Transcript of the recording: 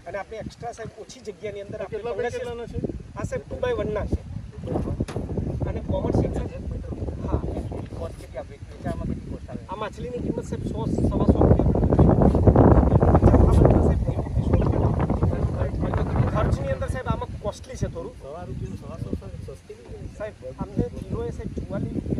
અને આપણે એક્સ્ટ્રા સાહેબ ઓછી જગ્યાની અંદર આપણે કેટલાના છે આ સાહેબ 2x1 ના છે અને કોમન સેક્શન હા કોસ્ટ કેટલી આપણે વેચાણમાં કેટલી કોસ્ટ આવે આ માછલીની કિંમત સાહેબ 100-125 ખર્ચની અંદર સાહેબ આમાં કોસ્ટલી છે થોડું ₹100 ₹100 સસ્તી સાહેબ અમને કિલોએ સાહેબ 44